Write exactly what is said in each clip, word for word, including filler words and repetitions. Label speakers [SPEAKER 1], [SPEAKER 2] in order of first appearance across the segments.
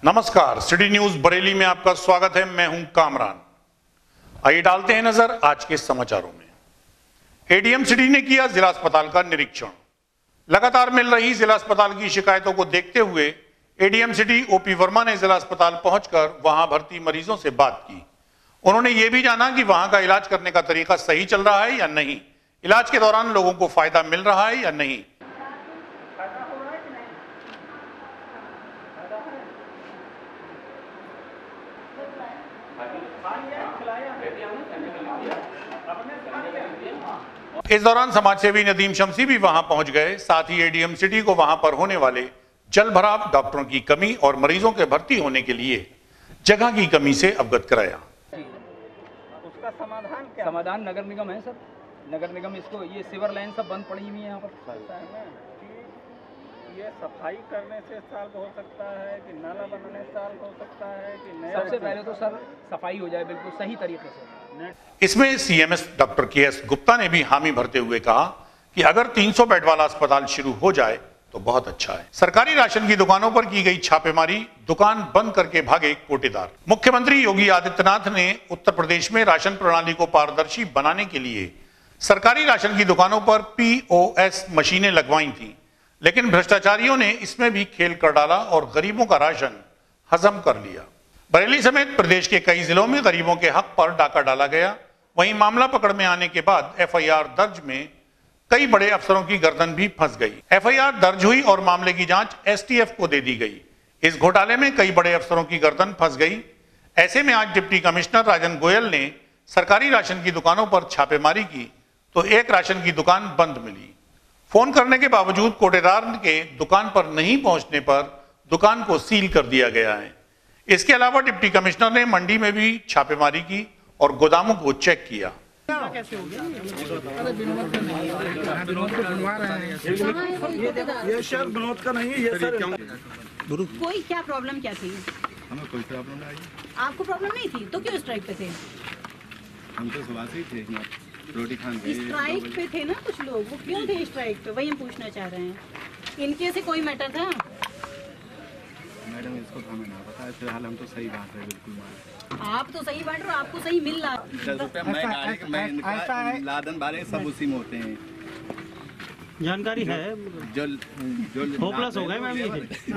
[SPEAKER 1] नमस्कार, city news Bareilly में आपका स्वागत है। मैं हूं कामरान। आइए डालते हैं नजर आज के समाचारों में। एडीएम सिटी ने किया जिला अस्पताल का निरीक्षण। लगातार मिल रही जिला अस्पताल की शिकायतों को देखते हुए एडीएम सिटी ओपी वर्मा ने जिला अस्पताल पहुंचकर वहां भर्ती मरीजों से बात की। उन्होंने ये भी जाना कि वहां का इलाज करने का तरीका सही चल रहा है या नहीं, इलाज के दौरान लोगों को फायदा मिल रहा है या नहीं। इस दौरान समाजसेवी नदीम शमसी भी वहां पहुंच गए। साथ ही एडीएम सिटी को वहां पर होने वाले जल भराव, डॉक्टरों की कमी और मरीजों के भर्ती होने के लिए जगह की कमी से अवगत कराया।
[SPEAKER 2] उसका समाधान क्या? समाधान नगर निगम है सर। नगर निगम इसको, ये सीवर लाइन सब बंद पड़ी हुई है यहाँ पर। ये सफाई करने से सॉल्व हो सकता है कि नाला बनाने से सॉल्व हो सकता है कि नया? सबसे पहले तो सर सफाई हो जाए बिल्कुल सही तरीके से।
[SPEAKER 1] इसमें CMS doctor K S Gupta ने भी हामी भरते हुए कहा कि अगर तीन सौ बेड वाला अस्पताल शुरू हो जाए तो बहुत अच्छा है। सरकारी राशन की दुकानों पर की गई छापेमारी, दुकान बंद करके भागे कोटेदार। मुख्यमंत्री योगी आदित्यनाथ ने उत्तर प्रदेश में राशन प्रणाली को पारदर्शी बनाने के लिए सरकारी राशन की दुकानों पर पीओएस मशीनें लगवाई थी, लेकिन भ्रष्टाचारियों ने इसमें भी खेल कर डाला और गरीबों का राशन हजम कर लिया। बरेली समेत प्रदेश के कई जिलों में गरीबों के हक पर डाका डाला गया। वहीं मामला पकड़ में आने के बाद एफआईआर दर्ज में कई बड़े अफसरों की गर्दन भी फंस गई। एफआईआर दर्ज हुई और मामले की जांच एसटीएफ को दे दी गई। इस घोटाले में कई बड़े अफसरों की गर्दन फंस गई। ऐसे में आज डिप्टी कमिश्नर राजन गोयल ने सरकारी राशन की दुकानों पर छापेमारी की तो एक राशन की दुकान बंद मिली। फोन करने के बावजूद कोटेदार के दुकान पर नहीं पहुंचने पर दुकान को सील कर दिया गया है। इसके अलावा डिप्टी कमिश्नर ने मंडी में भी छापेमारी की और गोदामों को चेक किया।
[SPEAKER 3] कैसे हो गया? अरे विनोद का नहीं है, विनोद को बनवा रहे हैं। ये सर विनोद का नहीं है, ये सर
[SPEAKER 4] कोई क्या प्रॉब्लम क्या थी?
[SPEAKER 5] हमें कोई प्रॉब्लम नहीं।
[SPEAKER 4] आपको प्रॉब्लम नहीं थी तो क्यों स्ट्राइक पे थे?
[SPEAKER 5] हम तो सुबह से ही थे, रोटी खान गए।
[SPEAKER 4] स्ट्राइक पे थे ना कुछ लोग, वो क्यों थे स्ट्राइक पे, वही हम पूछना चाह रहे हैं। इनके से कोई मैटर था?
[SPEAKER 5] मैडम इसको हमें ना पता है, फिलहाल हम तो सही बात है बिल्कुल।
[SPEAKER 4] आप तो सही बांट रहे हो, आपको सही मिल रहा है।
[SPEAKER 5] दस रुपये मैं गाड़ी मैं इनका लादन बारे सब उसी में होते हैं।
[SPEAKER 6] जानकारी है
[SPEAKER 5] जो जो
[SPEAKER 6] होपलेस हो गए मैम ये।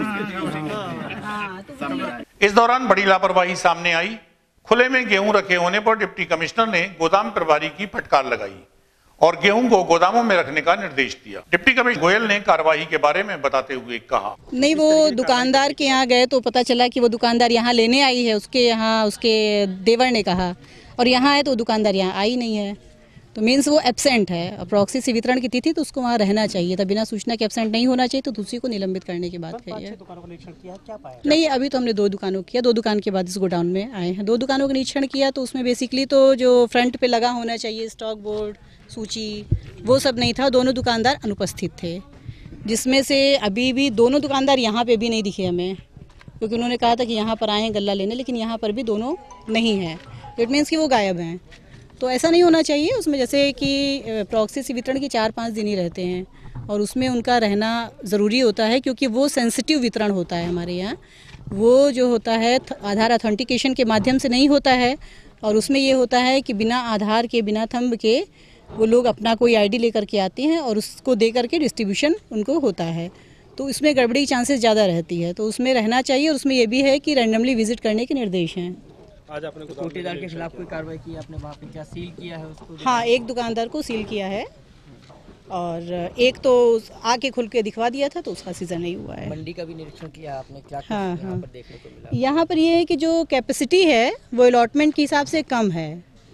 [SPEAKER 4] हाँ, तो
[SPEAKER 1] इस दौरान बड़ी लापरवाही सामने आई। खुले में गेहूं रखे होने पर डिप्टी कमिश्नर ने गोदाम प्रभारी की फटकार लगाई और गेहूं को गोदामों में रखने का निर्देश दिया। डिप्टी कमिश्नर गोयल ने कार्रवाई के बारे में बताते हुए कहा,
[SPEAKER 7] नहीं, वो दुकानदार के यहाँ गए तो पता चला कि वो दुकानदार यहाँ लेने आई है, उसके यहाँ उसके देवर ने कहा, और यहाँ आए तो दुकानदार यहाँ आई नहीं है, तो मीन्स वो एब्सेंट है। प्रॉक्सी से वितरण की तिथि तो उसको वहाँ रहना चाहिए था, बिना सूचना के एब्सेंट नहीं होना चाहिए, तो दूसरी को निलंबित करने की बात कही है। नहीं, अभी तो हमने दो दुकानों किया, दो दुकान के बाद इस गोडाउन में आए हैं। दो दुकानों का निरीक्षण किया तो उसमें बेसिकली तो जो फ्रंट पे लगा होना चाहिए स्टॉक बोर्ड, सूची, वो सब नहीं था। दोनों दुकानदार अनुपस्थित थे, जिसमें से अभी भी दोनों दुकानदार यहाँ पे भी नहीं दिखे हमें, क्योंकि उन्होंने कहा था कि यहाँ पर आए हैं गल्ला लेने, लेकिन यहाँ पर भी दोनों नहीं हैं। इट मीन्स कि वो गायब हैं। तो ऐसा नहीं होना चाहिए। उसमें जैसे कि प्रॉक्सी से वितरण के चार पाँच दिन ही रहते हैं और उसमें उनका रहना ज़रूरी होता है, क्योंकि वो सेंसिटिव वितरण होता है हमारे यहाँ। वो जो होता है आधार अथेंटिकेशन के माध्यम से नहीं होता है, और उसमें ये होता है कि बिना आधार के, बिना थंब के वो लोग अपना कोई आईडी लेकर के आते हैं और उसको दे करके डिस्ट्रीब्यूशन उनको होता है। तो इसमें गड़बड़ी की चांसेस ज़्यादा रहती है, तो उसमें रहना चाहिए। और उसमें ये भी है कि रैंडमली विजिट करने के निर्देश हैं।
[SPEAKER 2] आज आपने कोटेदार के खिलाफ कोई कार्रवाई की आपने वहाँ पे, क्या सील किया है उसको?
[SPEAKER 7] हाँ, एक दुकानदार को सील किया है और एक तो आके खुल के दिखवा दिया था, तो उसका सीजन नहीं हुआ है।
[SPEAKER 2] मंडी का भी निरीक्षण किया आपने, क्या
[SPEAKER 7] हाँ
[SPEAKER 2] यहाँ
[SPEAKER 7] हाँ
[SPEAKER 2] पर देखने को मिला?
[SPEAKER 7] यहाँ पर ये है कि जो कैपेसिटी है वो अलॉटमेंट के हिसाब से कम है,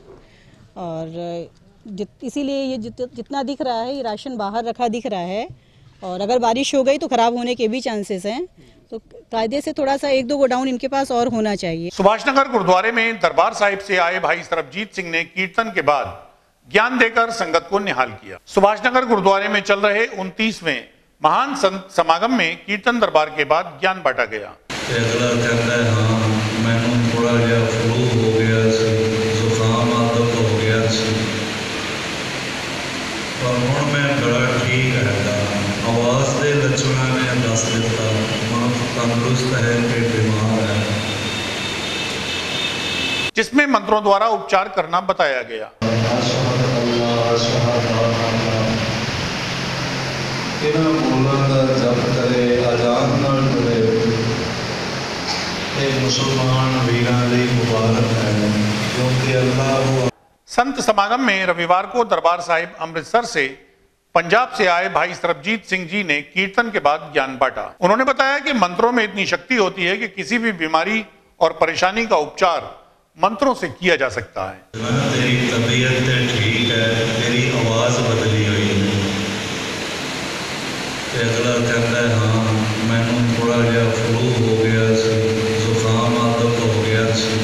[SPEAKER 7] और इसीलिए ये जित, जितना दिख रहा है ये राशन बाहर रखा दिख रहा है, और अगर बारिश हो गई तो खराब होने के भी चांसेस हैं। तो कायदे से थोड़ा सा एक दो गोडाउन इनके पास और होना चाहिए।
[SPEAKER 1] सुभाष नगर गुरुद्वारे में दरबार साहिब से आए भाई सरबजीत सिंह ने कीर्तन के बाद ज्ञान देकर संगत को निहाल किया। सुभाष नगर गुरुद्वारे में चल रहे उनतीसवें महान संत समागम में कीर्तन दरबार के बाद ज्ञान बांटा गया। आवाज के लक्षणों ने दस दिता,
[SPEAKER 8] तंदुरुस्त है, पेट बीमार है,
[SPEAKER 1] जिसमें मंत्रों द्वारा उपचार करना बताया गया।
[SPEAKER 8] मुसलमान वीरां लई मुबारक है, क्योंकि अल्लाह
[SPEAKER 1] संत समागम में रविवार को दरबार साहिब अमृतसर से पंजाब से आए भाई सरबजीत सिंह जी ने कीर्तन के बाद ज्ञान बांटा। उन्होंने बताया कि मंत्रों में इतनी शक्ति होती है कि किसी भी बीमारी और परेशानी का उपचार मंत्रों से किया जा सकता है।
[SPEAKER 8] तेरी तबीयत ठीक है, तेरी आवाज बदली हुई है। अगला कहता है हाँ मैनू थोड़ा जिहा फ्लू हो गया सी, जुकाम आदत हो गया सी।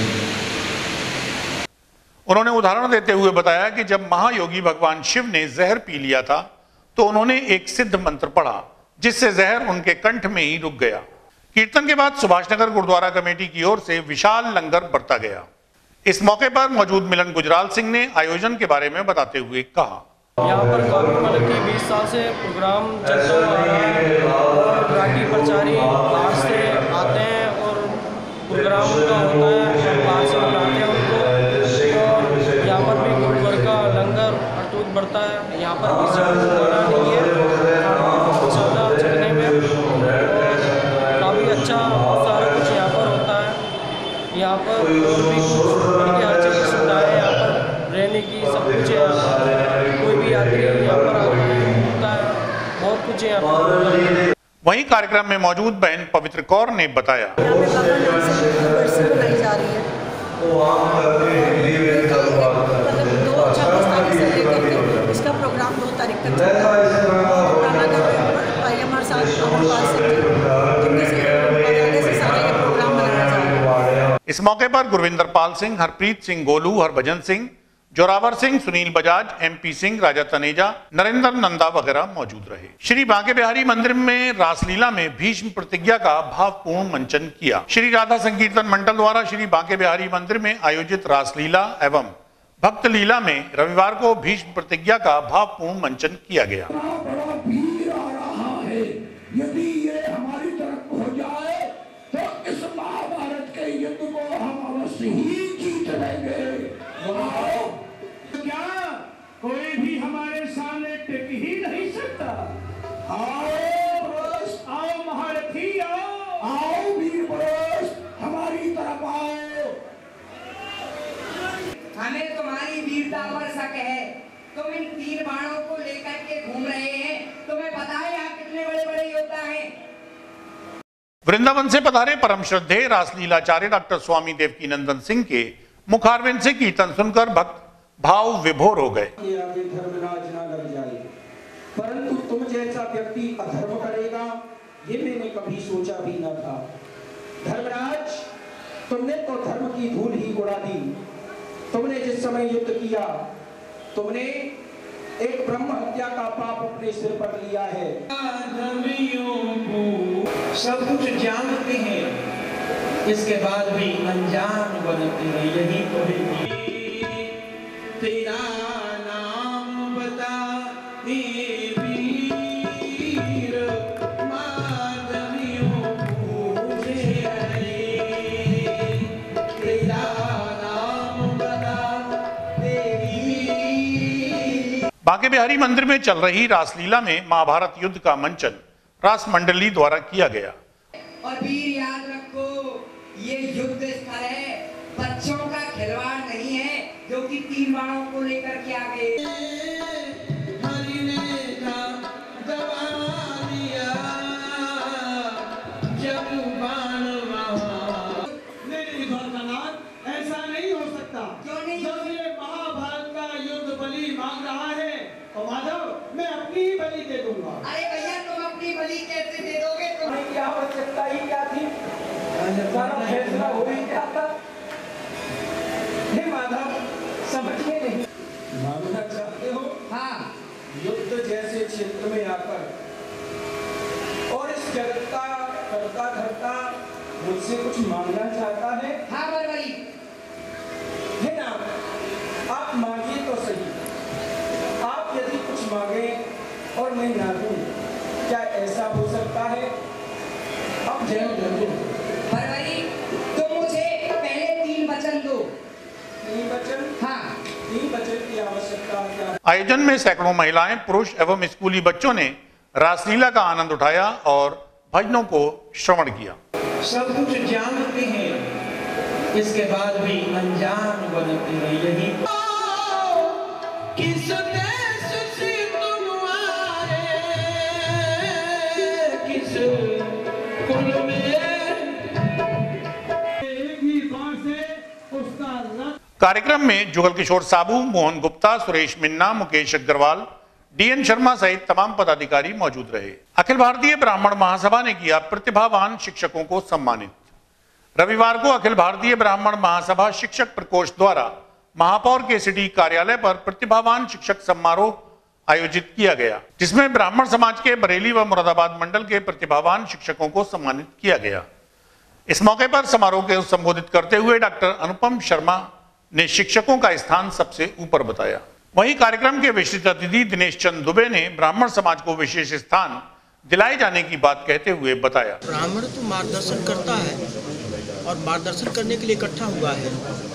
[SPEAKER 1] उन्होंने उदाहरण देते हुए बताया कि जब महायोगी भगवान शिव ने जहर पी लिया था तो उन्होंने एक सिद्ध मंत्र पढ़ा जिससे जहर उनके कंठ में ही रुक गया। कीर्तन के बाद सुभाषनगर गुरुद्वारा कमेटी की ओर से विशाल लंगर बरता गया। इस मौके पर मौजूद मिलन गुजराल सिंह ने आयोजन के बारे में बताते हुए कहा,
[SPEAKER 9] यहाँ पर काफी मतलब कि बीस साल से प्रोग्राम चलता हुआ आ रहा है और राठी प्रचारी बाहर से आते हैं और प्रोग्राम का होता है, बाहर से बुलाते हैं उनको। और यहाँ पर भी गुरुवर का लंगर अटूट बढ़ता है। यहाँ पर किसी को होना नहीं है सौदा चलने में, और काफ़ी अच्छा सारा कुछ यहाँ पर होता है। यहाँ पर और भी कुछ हर चीज़ की सुविधा है, यहाँ पर रहने की सब कुछ है, कोई भी यात्री यहाँ पर आता है होता है, बहुत कुछ है यहाँ पर।
[SPEAKER 1] वहीं कार्यक्रम में मौजूद बहन पवित्र कौर ने बताया,
[SPEAKER 10] यहाँ पे बाबा नाम से बरसी बनाई जा रही है, मतलब दो छब्बीस तारीख से लेकर के इसका प्रोग्राम दो तारीख तक चलता है। भाई हमारे साथ अमरपाल सिंह जी जिनके से बदलने से सारा ये प्रोग्राम बनाया जा रहा है।
[SPEAKER 1] इस मौके पर गुरविंदर पाल सिंह, हरप्रीत सिंह गोलू, हरभजन सिंह, जोरावर सिंह, सुनील बजाज, एमपी सिंह, राजा तनेजा, नरेंद्र नंदा वगैरह मौजूद रहे। श्री बांके बिहारी मंदिर में रासलीला में भीष्म प्रतिज्ञा का भावपूर्ण मंचन किया। श्री राधा संकीर्तन मंडल द्वारा श्री बांके बिहारी मंदिर में आयोजित रासलीला एवं भक्त लीला में रविवार को भीष्म प्रतिज्ञा का भावपूर्ण मंचन किया गया।
[SPEAKER 11] यदि ये हमारी तरफ हो जाए तो इस महाभारत के युद्ध को हम अवश्य ही जीत लेंगे। क्या कोई भी हमारे सामने टिक ही नहीं सकता। आओ पुरुष, आओ महारथी, आओ आओ वीर पुरुष, हमारी तरफ आओ।
[SPEAKER 12] हमें तुम्हारी वीरता पर शक है। तुम इन तीर बाणों को लेकर के घूम रहे हैं, तुम्हें पता है यहाँ कितने बड़े बड़े योद्धा हैं।
[SPEAKER 1] वृंदावन से पधारे परम श्रद्धेय रासलीलाचार्य डॉक्टर स्वामी देवकीनंदन सिंह के मुखारविंद से कीर्तन सुनकर भक्त भाव विभोर हो गए।
[SPEAKER 13] धर्मराज ना लग जाए, परंतु तुम जैसा व्यक्ति अधर्म करेगा ये मैंने कभी सोचा भी न था। धर्मराज, तुमने तो धर्म की धूल ही उड़ा दी। तुमने जिस समय युद्ध किया तुमने एक ब्रह्म हत्या का पाप अपने सिर पर लिया है।
[SPEAKER 14] सब कुछ जानते हैं, इसके बाद भी अनजान बनते हैं। यही तो है तेरा नाम बता वीर माधवियों पूछे तेरा नाम बता तेरी।
[SPEAKER 1] बांके बिहारी मंदिर में चल रही रासलीला में महाभारत युद्ध का मंचन रास मंडली द्वारा किया गया।
[SPEAKER 12] और वीर याद रखो, ये युद्ध स्थल है, बच्चों का खिलवाड़ नहीं है जो कि तीन बाणों को लेकर के आ गए।
[SPEAKER 14] हरि ने दबा दिया जब बाण वहाँ।
[SPEAKER 11] नहीं भरतनाथ, ऐसा नहीं हो सकता।
[SPEAKER 12] क्यों नहीं?
[SPEAKER 11] जब ये महाभारत का युद्ध बलि मांग रहा है और माधव मैं अपनी ही बलि दे दूंगा।
[SPEAKER 12] अरे भैया तुम अपनी बलि कैसे दे दोगे?
[SPEAKER 13] तुम्हें क्या आवश्यकता ही क्या थी? सारा फैसला हो ही क्या था। हे माधव, समझ में नहीं मांगना चाहते हो?
[SPEAKER 12] हाँ।
[SPEAKER 13] युद्ध जैसे क्षेत्र में आकर और इस जगत का करता धरता मुझसे कुछ मांगना चाहता है?
[SPEAKER 12] हाँ बरबरी।
[SPEAKER 13] है ना, आप मांगिए तो सही। आप यदि कुछ मांगे और मैं ना दूं, क्या ऐसा हो सकता है? अब जय
[SPEAKER 1] आयोजन में सैकड़ों महिलाएं, पुरुष एवं स्कूली बच्चों ने रासलीला का आनंद उठाया और भजनों को श्रवण किया।
[SPEAKER 14] सब कुछ जानते हैं, इसके बाद भी अनजान बनते हैं। यही किस देश से तुम आए, किस कुल में
[SPEAKER 1] कार्यक्रम में जुगल किशोर साबू, मोहन गुप्ता, सुरेश मिन्ना, मुकेश अग्रवाल, डीएन शर्मा सहित तमाम पदाधिकारी मौजूद रहे। अखिल भारतीय ब्राह्मण महासभा ने किया प्रतिभावान शिक्षकों को सम्मानित। रविवार को अखिल भारतीय ब्राह्मण महासभा शिक्षक प्रकोष्ठ द्वारा महापौर के सिटी कार्यालय पर प्रतिभावान शिक्षक समारोह आयोजित किया गया, जिसमें ब्राह्मण समाज के बरेली व मुरादाबाद मंडल के प्रतिभावान शिक्षकों को सम्मानित किया गया। इस मौके पर समारोह को संबोधित करते हुए डॉक्टर अनुपम शर्मा ने शिक्षकों का स्थान सबसे ऊपर बताया। वहीं कार्यक्रम के विशिष्ट अतिथि दिनेश चंद दुबे ने ब्राह्मण समाज को विशेष स्थान दिलाए जाने की बात कहते हुए बताया।
[SPEAKER 9] ब्राह्मण तो मार्गदर्शन करता है और मार्गदर्शन करने के लिए इकट्ठा हुआ है,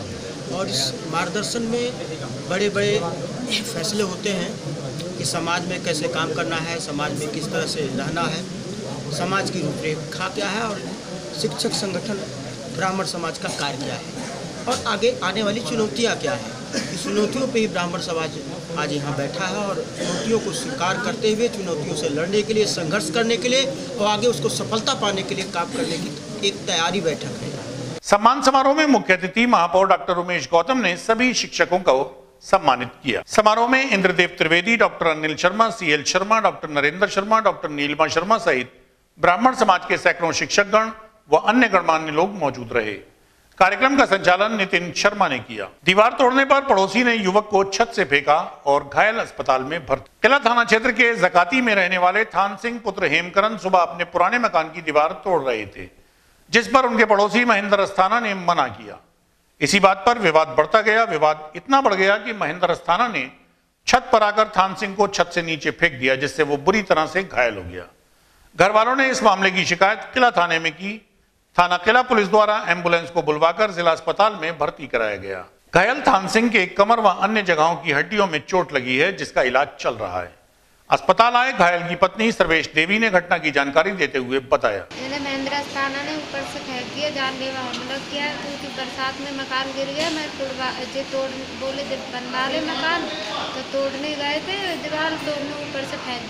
[SPEAKER 9] और इस मार्गदर्शन में बड़े बड़े फैसले होते हैं कि समाज में कैसे काम करना है, समाज में किस तरह से रहना है, समाज की रूपरेखा क्या है और शिक्षक संगठन ब्राह्मण समाज का कार्य क्या है और आगे आने वाली चुनौतियाँ क्या है। इस चुनौतियों पे ही ब्राह्मण समाज आज यहाँ बैठा है और चुनौतियों को स्वीकार करते हुए चुनौतियों से लड़ने के लिए, संघर्ष करने के लिए और आगे उसको सफलता पाने के लिए काम करने की एक तैयारी बैठक है।
[SPEAKER 1] सम्मान समारोह में मुख्य अतिथि महापौर डॉक्टर उमेश गौतम ने सभी शिक्षकों को सम्मानित किया। समारोह में Indradev Trivedi, doctor Anil Sharma, CL Sharma, doctor Narendra Sharma, doctor Neelima Sharma सहित ब्राह्मण समाज के सैकड़ों शिक्षकगण व अन्य गणमान्य लोग मौजूद रहे। कार्यक्रम का संचालन नितिन शर्मा ने किया। दीवार तोड़ने पर पड़ोसी ने युवक को छत से फेंका और घायल अस्पताल में भर्ती। किला थाना क्षेत्र के जकाती में रहने वाले थान सिंह पुत्र हेमकरण सुबह अपने पुराने मकान की दीवार तोड़ रहे थे, जिस पर उनके पड़ोसी महेंद्र अस्थाना ने मना किया। इसी बात पर विवाद बढ़ता गया। विवाद इतना बढ़ गया कि महेंद्र अस्थाना ने छत पर आकर थान सिंह को छत से नीचे फेंक दिया, जिससे वो बुरी तरह से घायल हो गया। घर वालों ने इस मामले की शिकायत किला थाने में की। थाना किला पुलिस द्वारा एम्बुलेंस को बुलवाकर जिला अस्पताल में भर्ती कराया गया। घायल थान सिंह के कमर व अन्य जगहों की हड्डियों में चोट लगी है, जिसका इलाज चल रहा है। अस्पताल आए घायल की पत्नी सर्वेश देवी ने घटना की जानकारी देते हुए बताया।
[SPEAKER 15] महेंद्र अस्थाना ने ऊपर से फेंक दिया, जानलेवा हमला किया, क्योंकि बरसात में मकान गिर गया। मैं तोड़वा जे तोड़ बोले जब बनवा ले मकान, तो तोड़ने गए थे, दीवार तोड़ने ऊपर से फेंक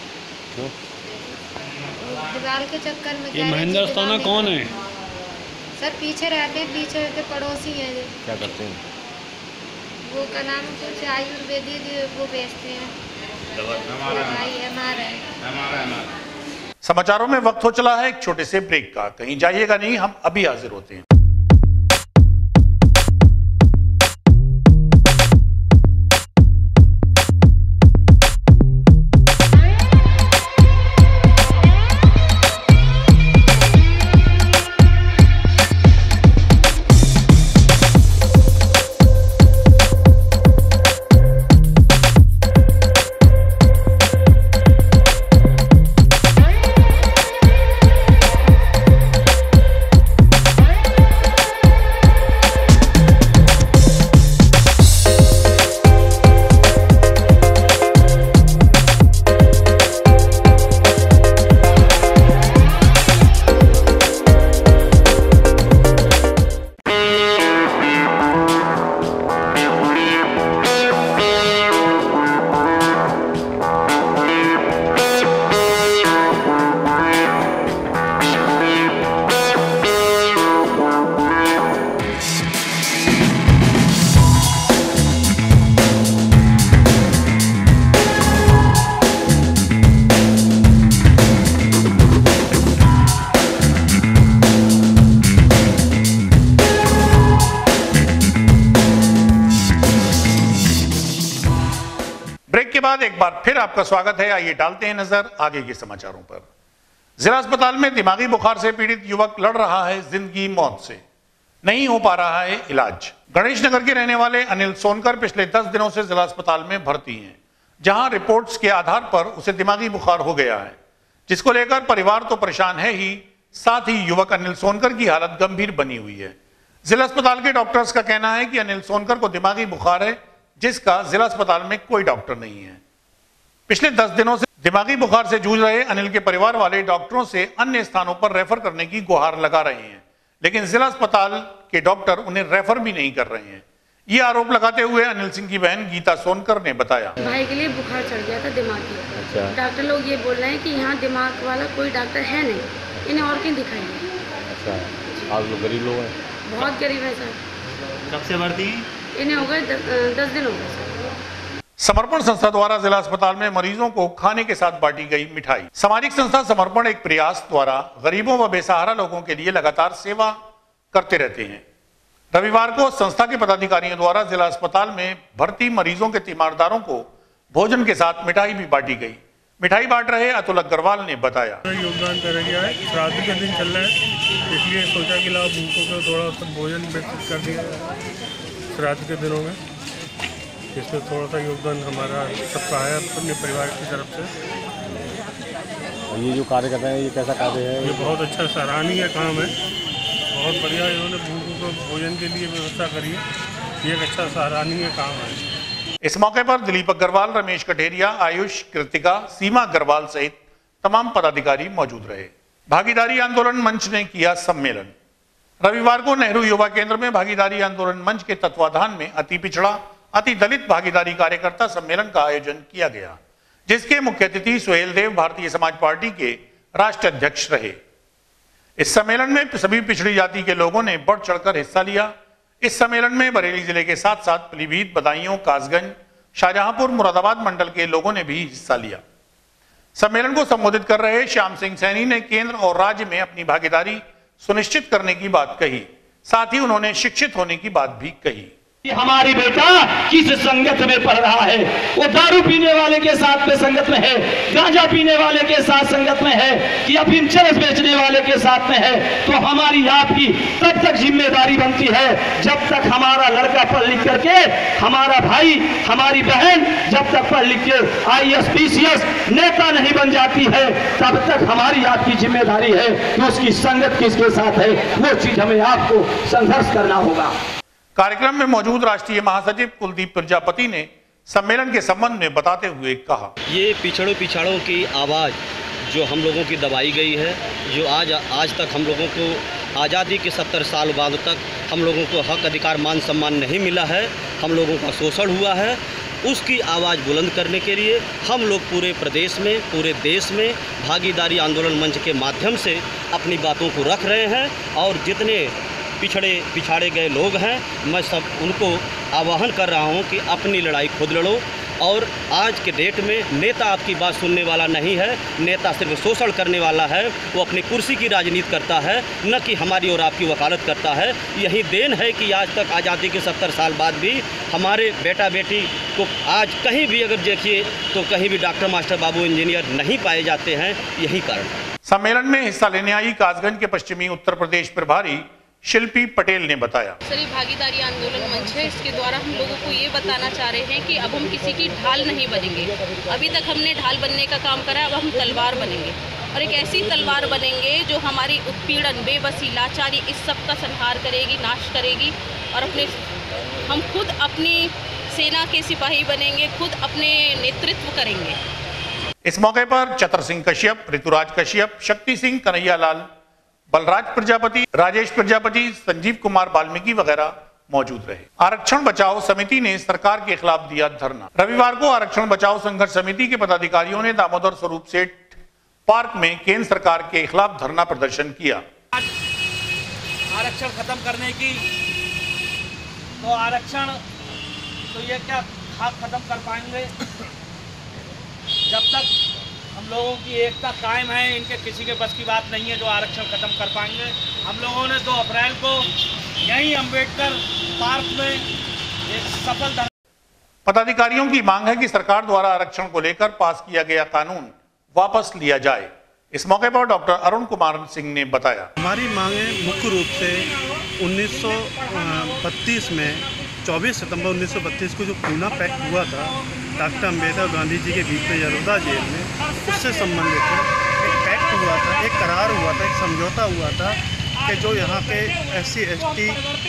[SPEAKER 15] दिया। दीवार के चक्कर में
[SPEAKER 2] ये महेंद्र अस्थाना कौन है?
[SPEAKER 15] सर पीछे रहते हैं, पीछे के पड़ोसी हैं।
[SPEAKER 2] क्या करते हैं?
[SPEAKER 15] वो का नाम कुछ आयुर्वेदिक वो बेचते हैं।
[SPEAKER 1] समाचारों में वक्त हो चला है एक छोटे से ब्रेक का। कहीं जाइएगा नहीं, हम अभी हाजिर होते हैं। के बाद एक बार फिर आपका स्वागत है। आइए डालते हैं नजर आगे के समाचारों पर। जिला अस्पताल में दिमागी बुखार से पीड़ित युवक लड़ रहा है जिंदगी मौत से, नहीं हो पा रहा है इलाज। गणेश नगर के रहने वाले अनिल सोनकर पिछले दस दिनों से जिला अस्पताल में भर्ती हैं, जहां रिपोर्ट्स के आधार पर उसे दिमागी बुखार हो गया है, जिसको लेकर परिवार तो परेशान है ही, साथ ही युवक अनिल सोनकर की हालत गंभीर बनी हुई है। जिला अस्पताल के डॉक्टर्स का कहना है कि अनिल सोनकर को दिमागी बुखार है, जिसका जिला अस्पताल में कोई डॉक्टर नहीं है। पिछले दस दिनों से दिमागी बुखार से जूझ रहे अनिल के परिवार वाले डॉक्टरों से अन्य स्थानों पर रेफर करने की गुहार लगा रहे हैं, लेकिन जिला अस्पताल के डॉक्टर उन्हें रेफर भी नहीं कर रहे हैं। ये आरोप लगाते हुए अनिल सिंह की बहन गीता सोनकर ने बताया,
[SPEAKER 16] भाई के लिए बुखार चढ़ गया था दिमागी। अच्छा। डॉक्टर लोग ये बोल रहे हैं कि यहाँ दिमाग वाला कोई डॉक्टर है नहीं, इन्हें और कहीं दिखाइए। अच्छा। आप लोग गरीब लोग हैं? बहुत गरीब है सर।
[SPEAKER 6] कब से भर्ती?
[SPEAKER 16] इन्हें हो गए दस दिन हो गए सर।
[SPEAKER 1] समर्पण संस्था द्वारा जिला अस्पताल में मरीजों को खाने के साथ बांटी गई मिठाई। सामाजिक संस्था समर्पण एक प्रयास द्वारा गरीबों व बेसहारा लोगों के लिए लगातार सेवा करते रहते हैं। रविवार को संस्था के पदाधिकारियों द्वारा जिला अस्पताल में भर्ती मरीजों के तीमारदारों को भोजन के साथ मिठाई भी बांटी गई। मिठाई बांट रहे अतुल अग्रवाल ने बताया,
[SPEAKER 17] योगदान कर गया है, श्राद्ध के दिन चल रहा है, इसलिए सोचा कि लाभ भूखों को थोड़ा सा भोजन वितरित कर दिया श्राद्ध के दिनों में। इसमें थोड़ा सा योगदान हमारा सबका है अपने परिवार की तरफ से।
[SPEAKER 18] ये जो कार्य कर रहे हैं, ये कैसा कार्य है?
[SPEAKER 17] ये बहुत अच्छा सराहनीय काम है, बहुत बढ़िया इन्होंने भूखों को भोजन के लिए व्यवस्था करी है। ये एक अच्छा सराहनीय काम है।
[SPEAKER 1] इस मौके पर दिलीप अग्रवाल, रमेश कठेरिया, आयुष, कृतिका, सीमा अग्रवाल सहित तमाम पदाधिकारी मौजूद रहे। भागीदारी आंदोलन मंच ने किया सम्मेलन। रविवार को नेहरू युवा केंद्र में भागीदारी आंदोलन मंच के तत्वाधान में अति पिछड़ा अति दलित भागीदारी कार्यकर्ता सम्मेलन का आयोजन किया गया, जिसके मुख्य अतिथि सुहेल देव भारतीय समाज पार्टी के राष्ट्रीय अध्यक्ष रहे। इस सम्मेलन में सभी पिछड़ी जाति के लोगों ने बढ़ चढ़कर हिस्सा लिया। इस सम्मेलन में बरेली जिले के साथ साथ पीलीभीत, बदायूं, कासगंज, शाहजहांपुर, मुरादाबाद मंडल के लोगों ने भी हिस्सा लिया। सम्मेलन को संबोधित कर रहे श्याम सिंह सैनी ने केंद्र और राज्य में अपनी भागीदारी सुनिश्चित करने की बात कही। साथ ही उन्होंने शिक्षित होने की बात भी कही।
[SPEAKER 11] हमारी बेटा किस संगत में पढ़ रहा है, वो दारू पीने वाले के साथ में संगत में है, गांजा पीने वाले के साथ संगत में है, कि अफीम चरस बेचने वाले के साथ में है, तो हमारी आपकी तब तक जिम्मेदारी बनती है जब तक हमारा लड़का पढ़ लिख करके, हमारा भाई, हमारी बहन जब तक पढ़ लिख के I S P C S नेता नहीं बन जाती है, तब तक हमारी आपकी जिम्मेदारी है कि उसकी संगत किसके साथ है, वो चीज हमें आपको संघर्ष करना होगा।
[SPEAKER 1] कार्यक्रम में मौजूद राष्ट्रीय महासचिव कुलदीप प्रजापति ने सम्मेलन के संबंध में बताते हुए कहा,
[SPEAKER 19] ये पिछड़ों पिछड़ों की आवाज़ जो हम लोगों की दबाई गई है, जो आज आज तक हम लोगों को आज़ादी के सत्तर साल बाद तक हम लोगों को हक अधिकार मान सम्मान नहीं मिला है, हम लोगों का शोषण हुआ है, उसकी आवाज़ बुलंद करने के लिए हम लोग पूरे प्रदेश में, पूरे देश में भागीदारी आंदोलन मंच के माध्यम से अपनी बातों को रख रहे हैं। और जितने पिछड़े पिछाड़े गए लोग हैं, मैं सब उनको आह्वान कर रहा हूं कि अपनी लड़ाई खुद लड़ो। और आज के डेट में नेता आपकी बात सुनने वाला नहीं है, नेता सिर्फ शोषण करने वाला है, वो अपनी कुर्सी की राजनीति करता है, न कि हमारी और आपकी वकालत करता है। यही देन है कि आज तक आज़ादी के सत्तर साल बाद भी हमारे बेटा बेटी को आज कहीं भी अगर देखिए तो कहीं भी डॉक्टर, मास्टर, बाबू, इंजीनियर नहीं पाए जाते हैं, यही कारण है।
[SPEAKER 1] सम्मेलन में हिस्सा लेने आई कासगंज के पश्चिमी उत्तर प्रदेश प्रभारी शिल्पी पटेल ने बताया,
[SPEAKER 20] सर ये भागीदारी आंदोलन मंच है, इसके द्वारा हम लोगों को ये बताना चाह रहे हैं कि अब हम किसी की ढाल नहीं बनेंगे। अभी तक हमने ढाल बनने का काम करा, अब हम तलवार बनेंगे, और एक ऐसी तलवार बनेंगे जो हमारी उत्पीड़न, बेबसी, लाचारी, इस सब का संहार करेगी, नाश करेगी। और अपने हम खुद अपनी सेना के सिपाही बनेंगे, खुद अपने नेतृत्व करेंगे।
[SPEAKER 1] इस मौके पर चतर सिंह कश्यप, ऋतुराज कश्यप, शक्ति सिंह, कन्हैया लाल, बलराज प्रजापति, राजेश प्रजापति, संजीव कुमार वाल्मीकि वगैरह मौजूद रहे। आरक्षण बचाओ समिति ने सरकार के खिलाफ दिया धरना। रविवार को आरक्षण बचाओ संघर्ष समिति के पदाधिकारियों ने दामोदर स्वरूप सेठ पार्क में केंद्र सरकार के खिलाफ धरना प्रदर्शन किया।
[SPEAKER 2] आरक्षण खत्म करने की, तो आरक्षण तो ये क्या खाक खत्म कर पाएंगे जब तक हम लोगों की एकता कायम है। इनके किसी के बस की बात नहीं है जो आरक्षण खत्म कर पाएंगे। हम लोगों ने दो अप्रैल को यहीं अंबेडकर पार्क में एक सफल
[SPEAKER 1] पदाधिकारियों की मांग है कि सरकार द्वारा आरक्षण को लेकर पास किया गया कानून वापस लिया जाए। इस मौके पर डॉक्टर अरुण कुमार सिंह ने बताया,
[SPEAKER 6] हमारी मांगें मुख्य रूप से उन्नीस सौ बत्तीस में चौबीस सितंबर उन्नीस सौ बत्तीस को जो पूना पैक्ट हुआ था डॉक्टर अम्बेडकर गांधी जी के बीच में यशोदा जेल में, उससे संबंधित है। एक पैक्ट हुआ था, एक करार हुआ था, एक समझौता हुआ था कि जो यहाँ के एस सी एस टी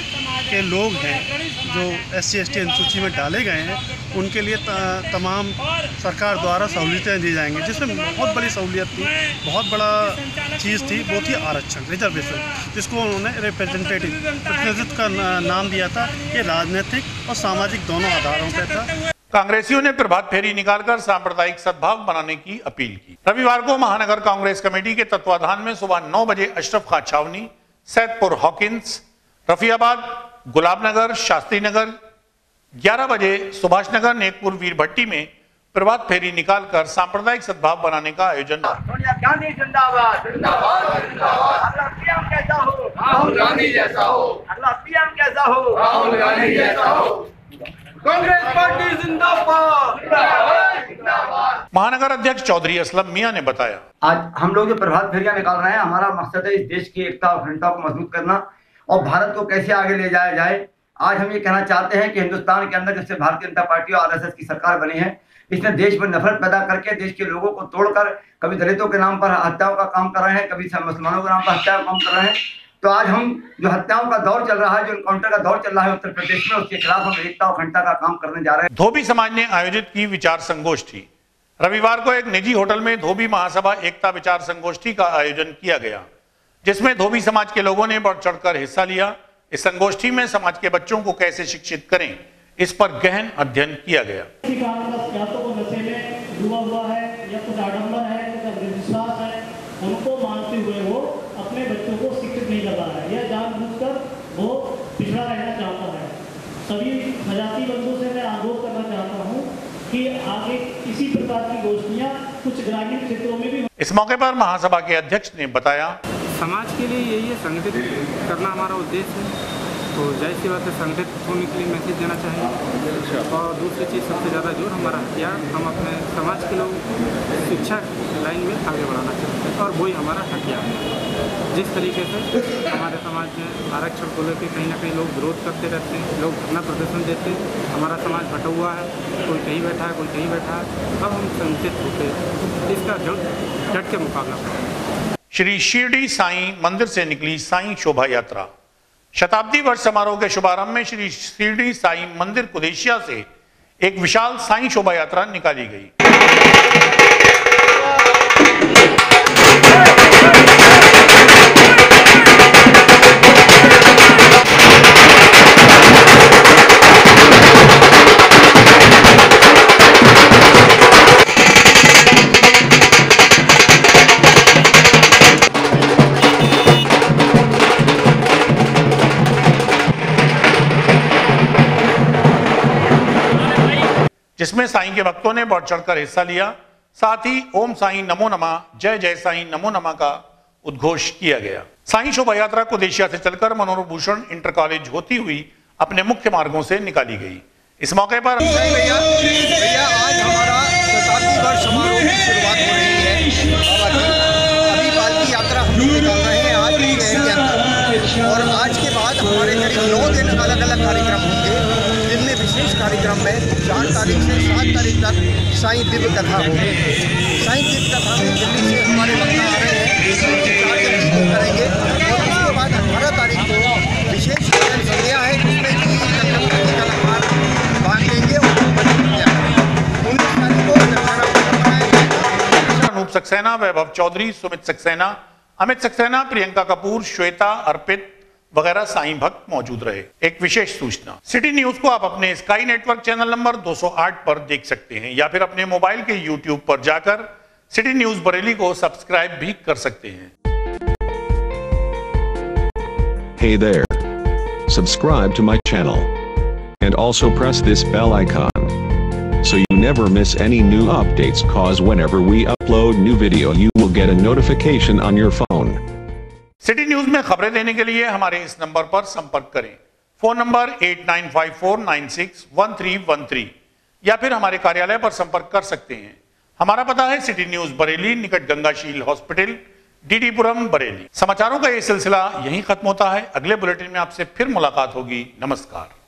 [SPEAKER 6] के लोग हैं, जो एस सी एस टी अनुसूची में डाले गए हैं, उनके लिए तमाम सरकार द्वारा सहूलियतें दी जाएंगी, जिसमें बहुत बड़ी सहूलियत थी, बहुत बड़ा चीज़ थी, वो थी आरक्षण, रिजर्वेशन, जिसको उन्होंने रिप्रेजेंटेटिव प्रतिनिधित्व का नाम दिया था। ये राजनीतिक और सामाजिक दोनों आधारों पर था।
[SPEAKER 1] कांग्रेसियों ने प्रभात फेरी निकालकर सांप्रदायिक सद्भाव बनाने की अपील की। रविवार को महानगर कांग्रेस कमेटी के तत्वाधान में सुबह नौ बजे अशरफ खां छावनी, सैदपुर हॉकिंस, रफियाबाद, गुलाबनगर, शास्त्री नगर, ग्यारह बजे सुभाष नगर, नेकपुर, वीरभट्टी में प्रभात फेरी निकालकर सांप्रदायिक सद्भाव बनाने का आयोजन।
[SPEAKER 11] सोनिया गांधी जिंदाबाद, जिंदाबाद, जिंदाबाद। अगला पीएम कैसा हो? राहुल गांधी जैसा हो। अगला पीएम कैसा हो? राहुल गांधी जैसा हो। कांग्रेस पार्टी जिंदाबाद, जिंदाबाद।
[SPEAKER 1] महानगर अध्यक्ष चौधरी असलम मियां ने बताया,
[SPEAKER 21] आज हम लोग जो प्रभात फेरियां निकाल रहे हैं, हमारा मकसद है इस देश की एकता और अखंडता को मजबूत करना और भारत को कैसे आगे ले जाया जाए। आज हम ये कहना चाहते हैं कि हिंदुस्तान के अंदर जब से भारतीय जनता पार्टी और आरएसएस की सरकार बनी है, इसने देश में नफरत पैदा करके देश के लोगों को तोड़कर कभी दलितों के नाम पर हत्याओं का काम कर रहे हैं, कभी मुसलमानों के नाम पर हत्या का काम कर रहे हैं। तो आज हम जो हत्याओं का दौर चल रहा है, जो एनकाउंटर का दौर चल रहा है उत्तर प्रदेश में, उसके खिलाफ हम एकता और अखंडता का काम करने जा रहे हैं।
[SPEAKER 1] धोबी समाज ने आयोजित की विचार संगोष्ठी। रविवार को एक निजी होटल में धोबी महासभा एकता विचार संगोष्ठी का आयोजन किया गया, जिसमें धोबी समाज के लोगों ने बढ़ चढ़कर हिस्सा लिया। इस संगोष्ठी में समाज के बच्चों को कैसे शिक्षित करें, इस पर गहन अध्ययन किया गया।
[SPEAKER 11] या तो वो नशे में डूबा हुआ है, या कुछ आडंबर है, कुछ अंधविश्वास है, उनको मानते हुए वो अपने बच्चों को शिक्षित नहीं कर रहा है, या जानबूझकर वो पिछड़ा रहना चाहता है। सभी सजाती बंधुओं से मैं अनुरोध करना चाहता हूँ कि आगे इसी प्रकार की गोष्ठियाँ कुछ ग्रामीण क्षेत्रों में भी।
[SPEAKER 1] इस मौके पर महासभा के अध्यक्ष ने बताया,
[SPEAKER 2] समाज के लिए यही है, संगठित करना हमारा उद्देश्य है। तो जाहिर सी बात है, संगठित होने के लिए मैसेज देना चाहिए। और दूसरी चीज़ सबसे ज़्यादा जोर हमारा हथियार, हम अपने समाज के लोग शिक्षा लाइन में आगे बढ़ाना चाहते हैं, और वही हमारा हथियार है। जिस तरीके से हमारे समाज में आरक्षण को लेकर कहीं ना कहीं लोग विरोध करते रहते हैं, लोग धरना प्रदर्शन देते हैं, हमारा समाज बटा हुआ है, कोई कहीं बैठा है, कोई कहीं बैठा है। अब हम संगठित होते हैं, इसका डट के मुकाबला करें।
[SPEAKER 1] श्री शिरडी साईं मंदिर से निकली साईं शोभा यात्रा। शताब्दी वर्ष समारोह के शुभारंभ में श्री शिरडी साईं मंदिर कुदेशिया से एक विशाल साईं शोभा यात्रा निकाली गई। जिसमें साईं के भक्तों ने बढ़ चढ़कर हिस्सा लिया। साथ ही ओम साईं नमो नमः, जय जय साईं नमो नमः का उद्घोष किया गया। साईं शोभा यात्रा कुदेशिया से चलकर मनोहरभूषण इंटर कॉलेज होती हुई अपने मुख्य मार्गों से निकाली गई। इस मौके पर
[SPEAKER 22] भैया भैया आज हमारा शताब्दी वर्ष समारोह की शुरुआत हो रही है। अभी पालकी यात्रा हम लोग निकाल रहे हैं आज के अंदर, और आज के बाद हमारे करीब नौ दिन अलग अलग कार्यक्रम होंगे, जिनमें विशेष कार्यक्रम में चार तारीख से सात तारीख तक साईं दिव्य कथा होगी। साईं दिव्य कथा में दिल्ली से हमारे वक्ता आ रहे हैं, चार दिन को करेंगे, और उसके बाद अठारह तारीख को विशेष भजन संध्या है, जिसमें कि कलाकार भाग लेंगे और उन्नीस तारीख को
[SPEAKER 1] अनूप सक्सेना, वैभव चौधरी, सुमित सक्सेना, अमित सक्सेना, प्रियंका कपूर, श्वेता, अर्पित वगैरह साईं भक्त मौजूद रहे। एक विशेष सूचना, सिटी न्यूज को आप अपने स्काई नेटवर्क चैनल नंबर दो सौ आठ पर देख सकते हैं, या फिर अपने मोबाइल के यूट्यूब पर जाकर सिटी न्यूज बरेली को सब्सक्राइब भी कर सकते हैं।
[SPEAKER 23] Hey there. Subscribe to my channel. And also press this bell icon. So you never miss any new updates, cause whenever we upload new video you will get a notification on your phone.
[SPEAKER 1] City news में खबरें देने के लिए हमारे इस number पर संपर्क करें। Phone number eight nine five four nine six one three one three, या फिर हमारे कार्यालय पर संपर्क कर सकते हैं। हमारा पता है सिटी न्यूज बरेली, निकट गंगाशील हॉस्पिटल, डीडीपुरम, बरेली। समाचारों का ये सिलसिला यहीं खत्म होता है। अगले बुलेटिन में आपसे फिर मुलाकात होगी। नमस्कार।